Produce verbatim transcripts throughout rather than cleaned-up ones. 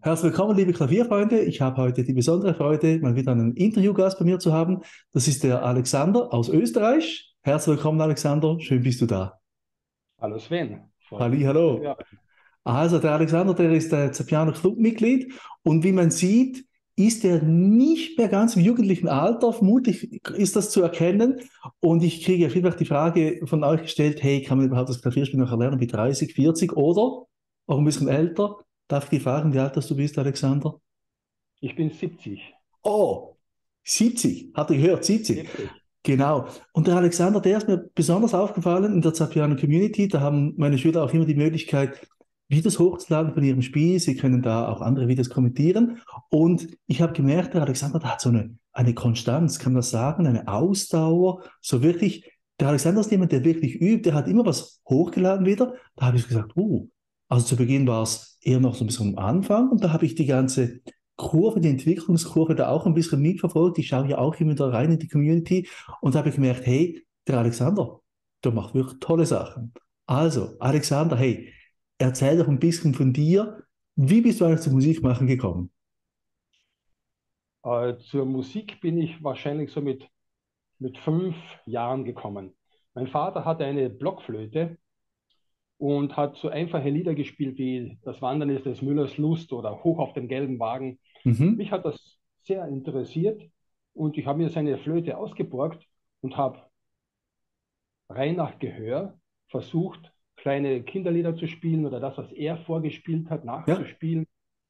Herzlich willkommen, liebe Klavierfreunde. Ich habe heute die besondere Freude, mal wieder einen Interviewgast bei mir zu haben. Das ist der Alexander aus Österreich. Herzlich willkommen, Alexander. Schön bist du da. Hallo Sven, freut Halli, mich, dich zu hallo. hören. Also, der Alexander, der ist äh, Piano Club-Mitglied und wie man sieht, ist er nicht mehr ganz im jugendlichen Alter. Vermutlich ist das zu erkennen. Und ich kriege vielfach die Frage von euch gestellt: Hey, kann man überhaupt das Klavierspielen noch erlernen mit dreißig, vierzig oder auch ein bisschen älter? Darf ich dich fragen, wie alt das du bist, Alexander? Ich bin siebzig. Oh, siebzig, hatte ich gehört, siebzig. siebzig. Genau. Und der Alexander, der ist mir besonders aufgefallen in der Zapiano Community. Da haben meine Schüler auch immer die Möglichkeit, Videos hochzuladen von ihrem Spiel. Sie können da auch andere Videos kommentieren. Und ich habe gemerkt, der Alexander, der hat so eine, eine Konstanz, kann man das sagen, eine Ausdauer. So wirklich, der Alexander ist jemand, der wirklich übt. Der hat immer was hochgeladen wieder. Da habe ich gesagt, uh, also zu Beginn war es eher noch so ein bisschen am Anfang. Und da habe ich die ganze Kurve, die Entwicklungskurve da auch ein bisschen mitverfolgt. Ich schaue ja auch immer da rein in die Community und habe gemerkt, hey, der Alexander, der macht wirklich tolle Sachen. Also, Alexander, hey, erzähl doch ein bisschen von dir. Wie bist du eigentlich zum Musikmachen gekommen? Äh, zur Musik bin ich wahrscheinlich so mit, mit fünf Jahren gekommen. Mein Vater hatte eine Blockflöte und hat so einfache Lieder gespielt wie Das Wandern ist des Müllers Lust oder Hoch auf dem gelben Wagen. Mhm. Mich hat das sehr interessiert und ich habe mir seine Flöte ausgeborgt und habe rein nach Gehör versucht, kleine Kinderlieder zu spielen oder das, was er vorgespielt hat, Ja, nachzuspielen.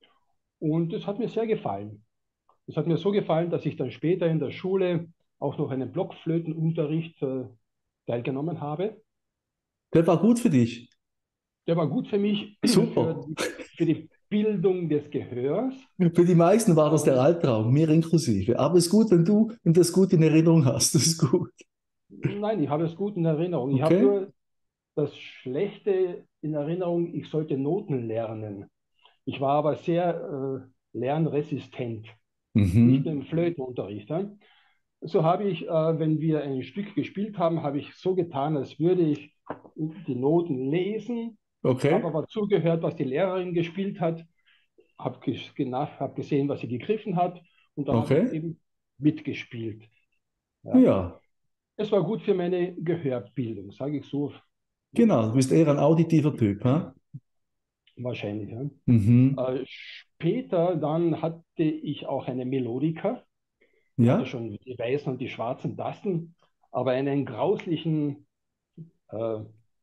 Und es hat mir sehr gefallen. Es hat mir so gefallen, dass ich dann später in der Schule auch noch einen Blockflötenunterricht äh, teilgenommen habe. der war gut für dich. Der war gut für mich, für Super. die, für die Bildung des Gehörs. Für die meisten war das der Ähm, Albtraum, mir inklusive. Aber es ist gut, wenn du, wenn du das gut in Erinnerung hast. Das ist gut. nein, ich habe es gut in Erinnerung. Ich habe Okay? nur das Schlechte in Erinnerung, ich sollte Noten lernen. Ich war aber sehr äh, lernresistent, nicht nur Mhm. im Flötenunterricht. Ja. So habe ich, äh, wenn wir ein Stück gespielt haben, habe ich so getan, als würde ich die Noten lesen, habe Okay? aber zugehört, was die Lehrerin gespielt hat, habe hab gesehen, was sie gegriffen hat und dann habe ich Okay? eben mitgespielt. Ja. Ja, Es war gut für meine Gehörbildung, sage ich so. Ja. genau. Du bist eher ein auditiver Typ, ha? Wahrscheinlich. Ja. Mhm. Äh, später dann hatte ich auch eine Melodika. Die hatte Ja? schon die weißen und die schwarzen Tasten, aber einen grauslichen, äh,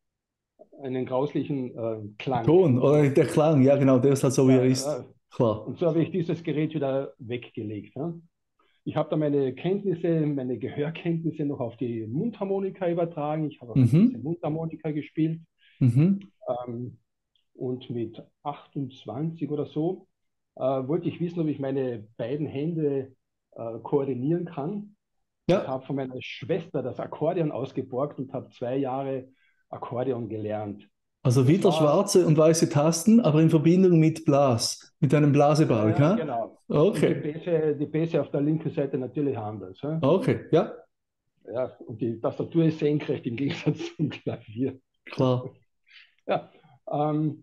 einen grauslichen äh, Klang. Ton oder der Klang, ja genau, der ist halt so, wie er Ja, ist. äh, Klar. und so habe ich dieses Gerät wieder weggelegt. Ja. Ich habe da meine Kenntnisse, meine Gehörkenntnisse noch auf die Mundharmonika übertragen. Ich habe auch ein bisschen Mhm. Mundharmonika gespielt. Mhm. Ähm, und mit achtundzwanzig oder so äh, wollte ich wissen, ob ich meine beiden Hände äh, koordinieren kann und Ja, habe von meiner Schwester das Akkordeon ausgeborgt und habe zwei Jahre Akkordeon gelernt. also Das wieder war, schwarze und weiße Tasten, aber in Verbindung mit Blas, mit einem ja, Blasebalg, ja, ha? genau. Und die Okay. Bässe, die Bässe auf der linken Seite natürlich anders. Ja? Okay, ja, Ja, und die Tastatur ist senkrecht im Gegensatz zum Klavier. klar. Ja, ähm,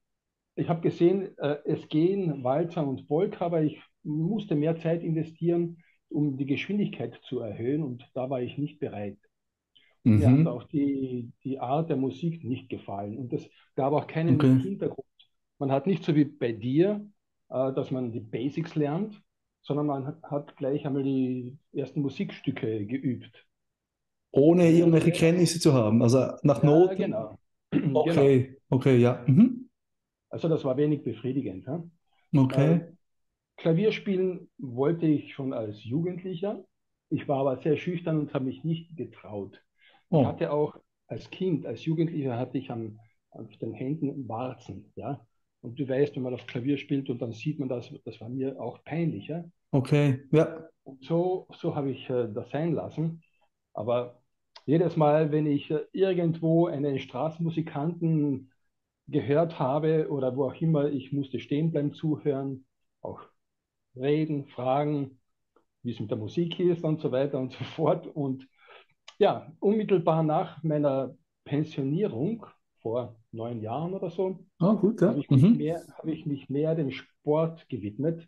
ich habe gesehen, äh, es gehen Walzer und Polka, aber ich musste mehr Zeit investieren, um die Geschwindigkeit zu erhöhen und da war ich nicht bereit. Und mir hat Mhm. auch die, die Art der Musik nicht gefallen und es gab auch keinen Okay. Hintergrund. Man hat nicht so wie bei dir, äh, dass man die Basics lernt, sondern man hat, hat gleich einmal die ersten Musikstücke geübt. Ohne Ja, irgendwelche Kenntnisse zu haben, also nach ja, Noten. genau. Genau. Okay, okay, ja. Mhm. Also das war wenig befriedigend. Ja? Äh, Okay. Klavierspielen wollte ich schon als Jugendlicher. Ich war aber sehr schüchtern und habe mich nicht getraut. Ich Oh, hatte auch als Kind, als Jugendlicher hatte ich an, auf den Händen Warzen. Ja? Und du weißt, wenn man auf Klavier spielt und dann sieht man das, das war mir auch peinlich. Ja? okay, ja. Und so, so habe ich äh, das sein lassen. Aber jedes Mal, wenn ich äh, irgendwo einen Straßenmusikanten gehört habe oder wo auch immer, ich musste stehen bleiben, zuhören, auch reden, fragen, wie es mit der Musik ist und so weiter und so fort. Und ja, unmittelbar nach meiner Pensionierung vor neun Jahren oder so, Ah, gut, ja. habe ich mich Mhm. mehr, habe ich mich mehr dem Sport gewidmet.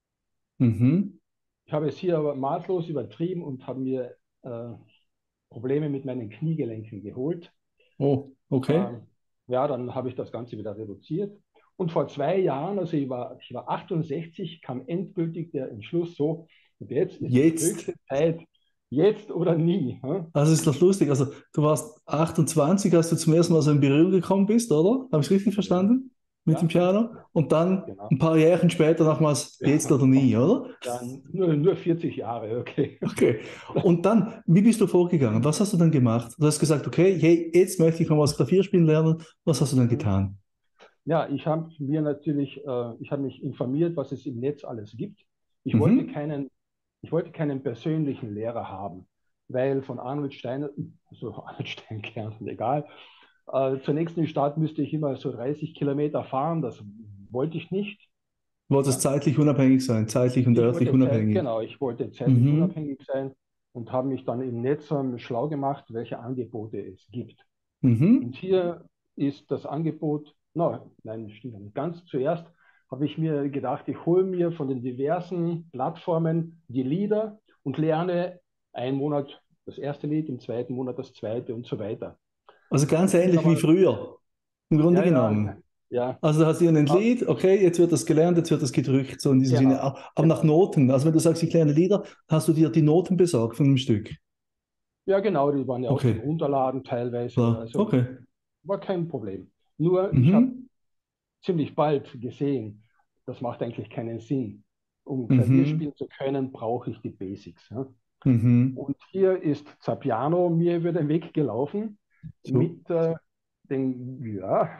Mhm. Ich habe es hier aber maßlos übertrieben und habe mir äh, Probleme mit meinen Kniegelenken geholt. Oh, okay. Ähm, ja, dann habe ich das Ganze wieder reduziert. Und vor zwei Jahren, also ich war, ich war achtundsechzig, kam endgültig der Entschluss so, und jetzt ist es Jetzt. höchste Zeit, jetzt oder nie. Hm? Also ist das lustig. Also du warst achtundzwanzig, als du zum ersten Mal so in Berührung gekommen bist, oder? Habe ich es richtig Ja, verstanden? Mit dem ja, Piano. Und dann genau. ein paar Jährchen später nochmals jetzt oder nie, oder? Ja, nur, nur vierzig Jahre, okay. Okay. Und dann, wie bist du vorgegangen? Was hast du dann gemacht? Du hast gesagt, okay, hey, jetzt möchte ich mal was Klavier spielen lernen. Was hast du dann Mhm. getan? Ja, ich habe mir natürlich, äh, ich habe mich informiert, was es im Netz alles gibt. Ich wollte Mhm. keinen, ich wollte keinen persönlichen Lehrer haben, weil von Arnold Steiner, also Arnold Stein, Kärnten, egal, äh, zur nächsten Stadt müsste ich immer so dreißig Kilometer fahren. Das wollte ich nicht. Du wolltest Ja. zeitlich unabhängig sein, zeitlich und Ich örtlich wollte Zeit, unabhängig. genau, ich wollte zeitlich Mhm. unabhängig sein und habe mich dann im Netz ähm, schlau gemacht, welche Angebote es gibt. Mhm. Und hier ist das Angebot, no, nein, stimmt nicht ganz. Zuerst habe ich mir gedacht, ich hole mir von den diversen Plattformen die Lieder und lerne einen Monat das erste Lied, im zweiten Monat das zweite und so weiter. Also ganz Ich bin ähnlich wie aber, früher, im Grunde ja, ja, genommen. ja, Also da hast du ein ah, Lied, okay, jetzt wird das gelernt, jetzt wird das gedrückt, so in diesem Sinne. genau, Aber aber nach genau. Noten. Also wenn du sagst, ich lerne Lieder, hast du dir die Noten besorgt von dem Stück. Ja, genau, die waren ja auch zum Okay, Runterladen teilweise, klar. also Okay. war kein Problem. Nur ich habe Mhm. ziemlich bald gesehen, das macht eigentlich keinen Sinn. Um Klavier Mhm. spielen zu können, brauche ich die Basics. Ja? Mhm. Und hier ist Zapiano mir über den Weg gelaufen So. mit äh, den, ja,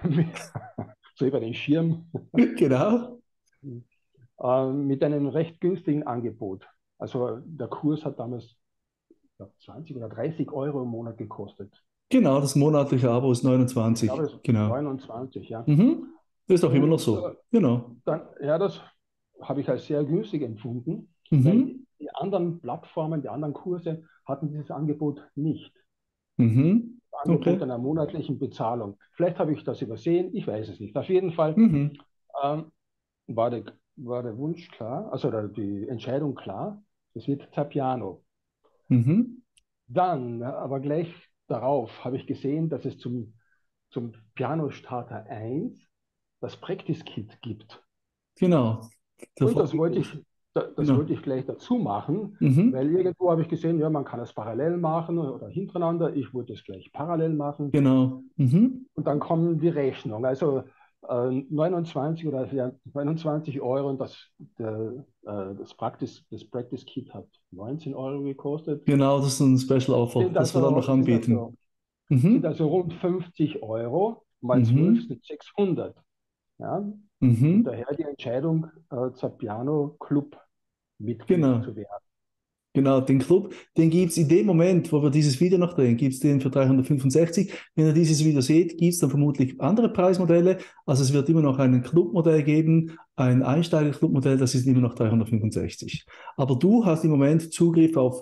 so über den Schirm, Genau. äh, mit einem recht günstigen Angebot. Also der Kurs hat damals, ich glaub, zwanzig oder dreißig Euro im Monat gekostet. Genau, das monatliche Abo ist Ich glaube, neunundzwanzig. es ist Genau. neunundzwanzig, ja. Mhm. Ist auch immer noch Und so. äh, Genau. dann, ja, das habe ich als sehr günstig empfunden, weil Mhm. die, die anderen Plattformen, die anderen Kurse hatten dieses Angebot nicht. Mhm. Angebot Okay. einer monatlichen Bezahlung. Vielleicht habe ich das übersehen, ich weiß es nicht. Auf jeden Fall Mhm. ähm, war, der, war der Wunsch klar, also der, die Entscheidung klar, es wird Zapiano. Mhm. Dann, aber gleich darauf habe ich gesehen, dass es zum, zum Piano Starter eins das Practice Kit gibt. Genau. Der Und das wollte Vorgänger. ich, das Genau. wollte ich gleich dazu machen, Mhm. weil irgendwo habe ich gesehen, ja, man kann es parallel machen oder hintereinander. Ich wollte es gleich parallel machen. Genau. Mhm. Und dann kommen die Rechnung. Also äh, neunundzwanzig oder ja, neunundzwanzig Euro und das, der, äh, das, Practice, das Practice Kit hat neunzehn Euro gekostet. Genau, das ist ein Special Offer, Sind das wir dann noch also, sind anbieten. also, sind Mhm. also rund fünfzig Euro mal zwölf Mhm. sind sechshundert. Ja? Und Mhm. daher die Entscheidung, äh, zur Piano Club Mitglied Genau. zu werden. Genau, den Club, den gibt es in dem Moment, wo wir dieses Video noch drehen, gibt es den für dreihundertfünfundsechzig. Wenn ihr dieses Video seht, gibt es dann vermutlich andere Preismodelle. Also es wird immer noch ein Clubmodell geben, ein Einsteiger-Clubmodell, das ist immer noch dreihundertfünfundsechzig. Aber du hast im Moment Zugriff auf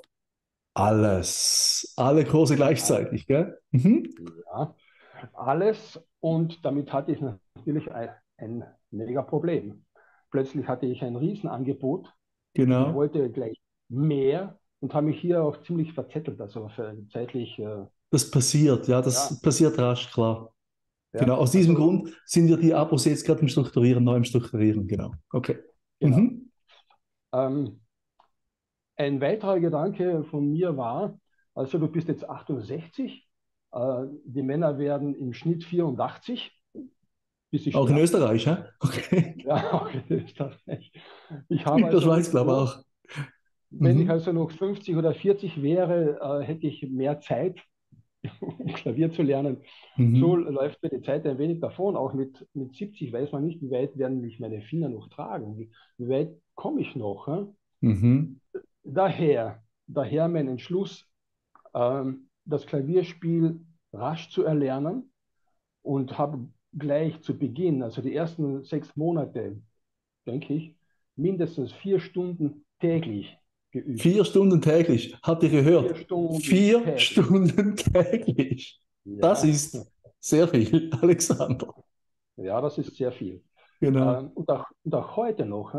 alles, alle Kurse Ja, gleichzeitig, gell? Mhm. ja, alles. Und damit hatte ich natürlich ein, ein mega Problem. Plötzlich hatte ich ein Riesenangebot. Ich Genau, wollte gleich mehr und habe mich hier auch ziemlich verzettelt. Also für zeitlich, äh, das passiert, ja, ja, das passiert rasch, klar. Genau, ja, aus diesem also Grund sind wir die Abos jetzt gerade im Strukturieren, neu im Strukturieren, genau. Okay. genau. Mhm. Ähm, ein weiterer Gedanke von mir war, also du bist jetzt achtundsechzig, äh, die Männer werden im Schnitt vierundachtzig, bis sie Auch in sterben. Österreich, hä? Okay. Ja, auch in Österreich. Ich habe In der also Schweiz, noch glaube ich, so, auch. wenn ich Mhm. also noch fünfzig oder vierzig wäre, äh, hätte ich mehr Zeit, um Klavier zu lernen. So Mhm. läuft mir die Zeit ein wenig davon. Auch mit, mit siebzig weiß man nicht, wie weit werden mich meine Finger noch tragen. Wie, wie weit komme ich noch? Hä? Mhm. Daher, daher mein Entschluss, ähm, das Klavierspiel rasch zu erlernen und habe gleich zu Beginn, also die ersten sechs Monate, denke ich, mindestens vier Stunden täglich geübt. Vier Stunden täglich, habt ihr Vier gehört? Stunden Vier täglich. Stunden täglich. Das Ja, ist Sehr viel, Alexander. Ja, das ist sehr viel. Genau. Ähm, und, auch, und auch heute noch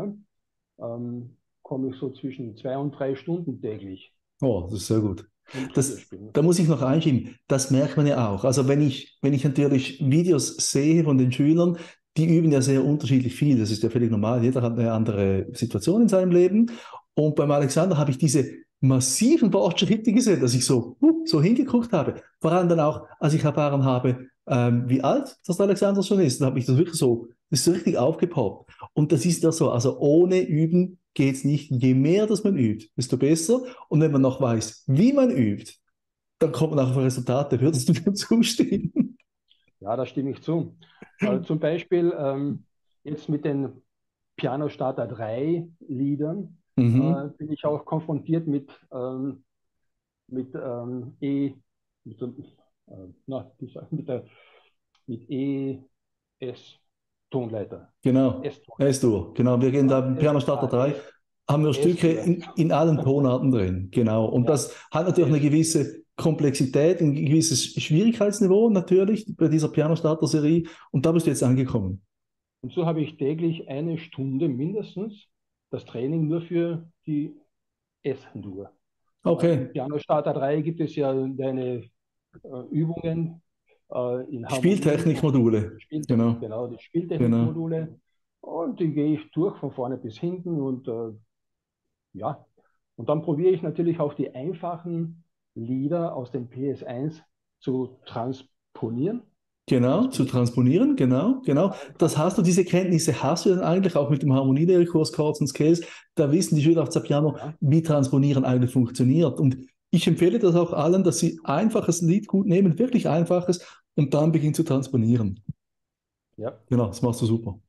ähm, komme ich so zwischen zwei und drei Stunden täglich Oh, das ist sehr gut. zum Das, Klavierspielen. da muss ich noch einschieben. Das merkt man ja auch. Also wenn ich, wenn ich natürlich Videos sehe von den Schülern, die üben ja sehr unterschiedlich viel. Das ist ja völlig normal. Jeder hat eine andere Situation in seinem Leben. Und beim Alexander habe ich diese massiven Fortschritte gesehen, dass ich so, uh, so hingeguckt habe. Vor allem dann auch, als ich erfahren habe, ähm, wie alt das Alexander schon ist, dann habe ich das wirklich so, das ist so richtig aufgepoppt. Und das ist ja so, also ohne Üben geht es nicht. Je mehr das man übt, desto besser. Und wenn man noch weiß, wie man übt, dann kommt man auch auf Resultate. Würdest du mir zustimmen? Ja, da stimme ich zu. Äh, zum Beispiel ähm, jetzt mit den Piano Starter drei Liedern äh, Mhm, bin ich auch konfrontiert mit, ähm, mit ähm, E, mit, so- äh, na, wie sag ich, mit der mit E, S, Tonleiter. genau. S-Tonleiter. S-Dur, genau. Wir gehen da Ja, im S, Piano Starter ah, drei, S, haben wir Stücke S-Dur. in, in allen Tonarten drin, genau. Und Ja, das hat natürlich eine S-Dur. gewisse Komplexität, ein gewisses Schwierigkeitsniveau natürlich bei dieser Piano Starter Serie. Und da bist du jetzt angekommen. Und so habe ich täglich eine Stunde mindestens das Training nur für die S-Dur. Äh, Im Okay. Piano Starter drei gibt es ja deine äh, Übungen äh, in Harmonie und Spieltechnikmodule, Spieltechnik, genau, genau, die genau. Spieltechnikmodule. Und die gehe ich durch von vorne bis hinten und äh, ja, und dann probiere ich natürlich auch die einfachen Lieder aus dem P S eins zu transponieren. Genau, zu Transponieren, transponieren, genau, genau. Das hast du, transponieren. diese Kenntnisse hast du dann eigentlich auch mit dem Harmonielehrkurs Chords und Scales. Da wissen die Schüler auf Zapiano, Ja, wie Transponieren eigentlich funktioniert. Und ich empfehle das auch allen, dass sie einfaches Lied gut nehmen, wirklich einfaches, und dann beginnen zu transponieren. ja, Genau, das machst du super.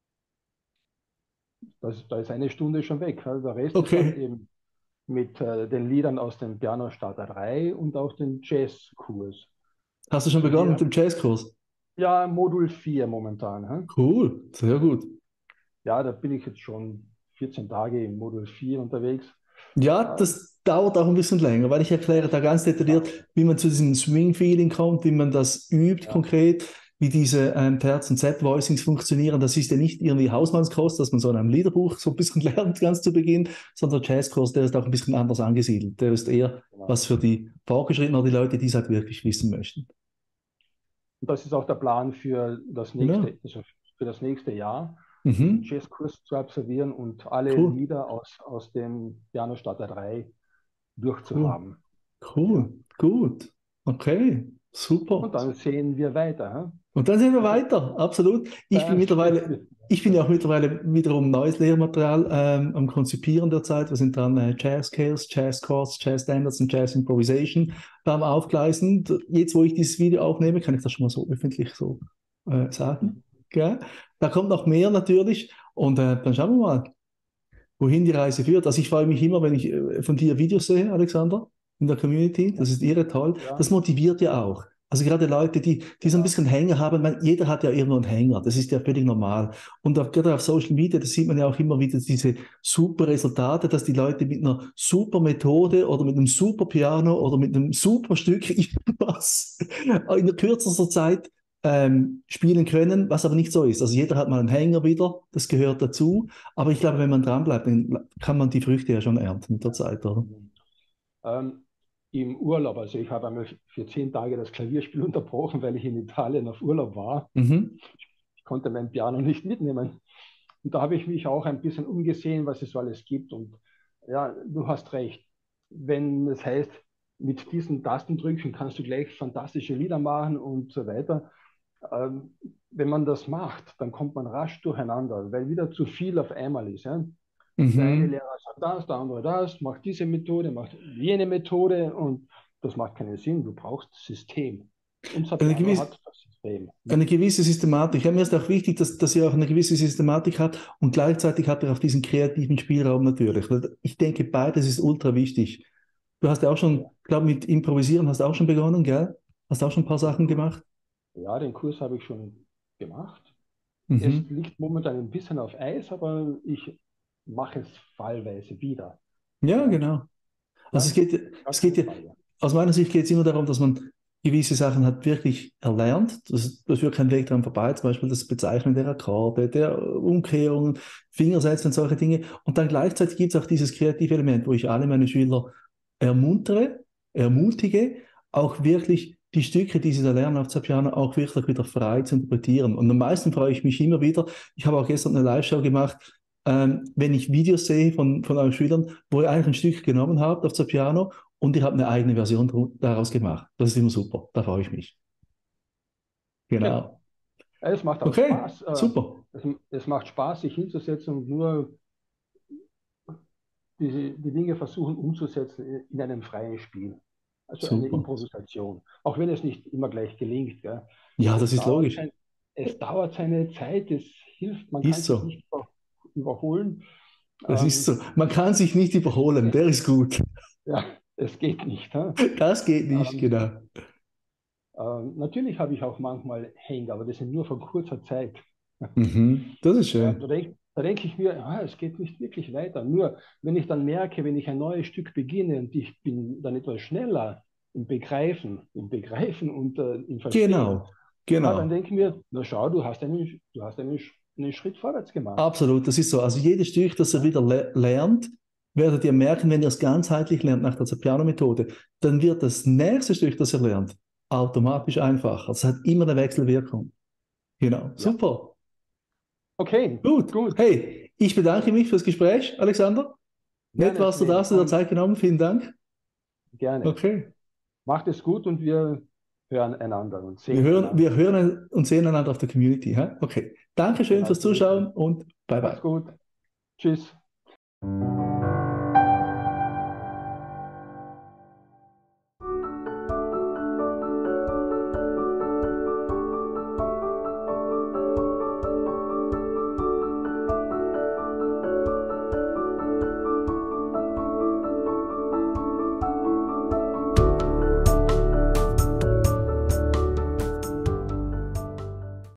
das, da ist eine Stunde schon weg. Also der Rest ist dann Okay. eben mit äh, den Liedern aus dem Piano Starter drei und auch dem Jazzkurs. Hast du schon So begonnen mit hier, dem Jazzkurs? ja, Modul vier momentan. Hä? Cool, sehr gut. Ja, da bin ich jetzt schon vierzehn Tage im Modul vier unterwegs. Ja, Äh, das dauert auch ein bisschen länger, weil ich erkläre das da ganz detailliert, dauert. wie man zu diesem Swing-Feeling kommt, wie man das übt Ja, konkret, wie diese ähm, Terz- und Z-Voicings funktionieren. Das ist ja nicht irgendwie Hausmannskost, dass man so in einem Liederbuch so ein bisschen lernt ganz zu Beginn, sondern der Jazzkurs, der ist auch ein bisschen anders angesiedelt. Der ist eher genau. was für die Fortgeschrittenen oder die Leute, die es halt wirklich wissen möchten. Und das ist auch der Plan für das Genau. nächste, also für das nächste Jahr, diesen Mhm. Jazzkurs zu absolvieren und alle Cool, Lieder aus, aus dem Piano Starter drei cool, durchzuhaben. Ja. cool, gut. Okay, super. Und dann sehen wir weiter. Hä? Und dann sehen wir Also, weiter, absolut. Ich bin dann sehen mittlerweile, wir ich bin ja auch weiter. mittlerweile wiederum neues Lehrmaterial ähm, am Konzipieren derzeit. Wir sind dran, äh, Jazz Scales, Jazz Chords, Jazz Standards und Jazz Improvisation beim Aufgleisen. Jetzt, wo ich dieses Video aufnehme, kann ich das schon mal so öffentlich so äh, sagen. Gell? Da kommt noch mehr natürlich. Und äh, dann schauen wir mal, wohin die Reise führt. Also ich freue mich immer, wenn ich äh, von dir Videos sehe, Alexander, in der Community. Ja, Das ist irre toll. Das ja, motiviert ja auch. Also gerade Leute, die, die so ein genau. bisschen Hänger haben, man, jeder hat ja irgendwo einen Hänger, das ist ja völlig normal. Und auch, gerade auf Social Media, das sieht man ja auch immer wieder diese super Resultate, dass die Leute mit einer super Methode oder mit einem super Piano oder mit einem super Stück irgendwas in der kürzester Zeit ähm, spielen können, was aber nicht so ist. Also jeder hat mal einen Hänger wieder, das gehört dazu. Aber ich glaube, wenn man dranbleibt, dann kann man die Früchte ja schon ernten mit der Zeit, oder? Mhm. Ähm, Im Urlaub, also ich habe einmal für zehn Tage das Klavierspiel unterbrochen, weil ich in Italien auf Urlaub war. Mhm. Ich konnte mein Piano nicht mitnehmen. Und da habe ich mich auch ein bisschen umgesehen, was es so alles gibt. Und ja, du hast recht. Wenn es heißt, mit diesen Tastendrücken kannst du gleich fantastische Lieder machen und so weiter. Ähm, wenn man das macht, dann kommt man rasch durcheinander, weil wieder zu viel auf einmal ist. Ja? Der eine Mhm. Lehrer sagt das, der andere das, macht diese Methode, macht jene Methode und das macht keinen Sinn. Du brauchst System. Unser Eine Piano gewisse, hat das System. eine gewisse Systematik. Ja, mir ist auch wichtig, dass, dass ihr auch eine gewisse Systematik habt und gleichzeitig habt ihr auch diesen kreativen Spielraum natürlich. Weil ich denke, beides ist ultra wichtig. Du hast ja auch Ja, schon, glaube mit Improvisieren hast du auch schon begonnen, gell? Hast auch schon ein paar den Sachen Kurs, gemacht? ja, den Kurs habe ich schon gemacht. Es Mhm. liegt momentan ein bisschen auf Eis, aber ich mache es fallweise wieder. Ja, Ja, genau. Also es ja, geht, gar es geht keine ja, Frage. aus meiner Sicht geht es immer darum, dass man gewisse Sachen hat wirklich erlernt. Das, das führt kein Weg daran vorbei. Zum Beispiel das Bezeichnen der Akkorde, der Umkehrungen, Fingersätze und solche Dinge. Und dann gleichzeitig gibt es auch dieses kreative Element, wo ich alle meine Schüler ermuntere, ermutige, auch wirklich die Stücke, die sie da lernen auf der Piano, auch wirklich wieder frei zu interpretieren. Und am meisten freue ich mich immer wieder. Ich habe auch gestern eine Live-Show gemacht, ähm, wenn ich Videos sehe von, von euren Schülern, wo ihr eigentlich ein Stück genommen habt auf der Piano und ihr habt eine eigene Version daraus gemacht. Das ist immer super. Da freue ich mich. Genau. Genau. Es macht auch Okay, Spaß. Äh, super. es, es macht Spaß, sich hinzusetzen und nur die, die Dinge versuchen umzusetzen in einem freien Spiel. Also eine Super. Improvisation. Auch wenn es nicht immer gleich gelingt. Gell? Ja, das Es ist dauert, logisch. sein, es dauert seine Zeit, es hilft, man kann Ist sich so. nicht über, überholen. Das ist Ähm, so. Man kann sich nicht überholen. es, Der ist gut. ja, es geht nicht. Hä? Das geht nicht, Ähm, genau. ähm, natürlich habe ich auch manchmal Hänge, aber das sind nur von kurzer Zeit. Mhm. Das ist Ja, da schön. denke da denk ich mir, ah, es geht nicht wirklich weiter. Nur wenn ich dann merke, wenn ich ein neues Stück beginne und ich bin dann etwas schneller im Begreifen, im Begreifen und äh, im Verstehen, Genau. ah, dann Genau. denke ich mir, na schau, du hast einen, du hast einen, einen Schritt vorwärts gemacht. Absolut, das ist so. Also jedes Stück, das ihr Ja, wieder le lernt, werdet ihr merken, wenn ihr es ganzheitlich lernt nach der Piano-Methode, dann wird das nächste Stück, das ihr lernt, automatisch einfacher. Es hat immer eine Wechselwirkung. Genau, ja. super. Okay, Gut. gut, Hey, ich bedanke mich fürs Gespräch, Alexander. Nett gerne warst du da, Sven, hast du dir komm, Zeit genommen. Vielen Dank. gerne. Okay. Macht es gut und wir hören einander und Wir sehen hören, einander. wir hören und sehen einander auf der Community. Hä? Okay. Dankeschön Genau fürs so ist es. Zuschauen und bye Mach's bye. gut. Tschüss.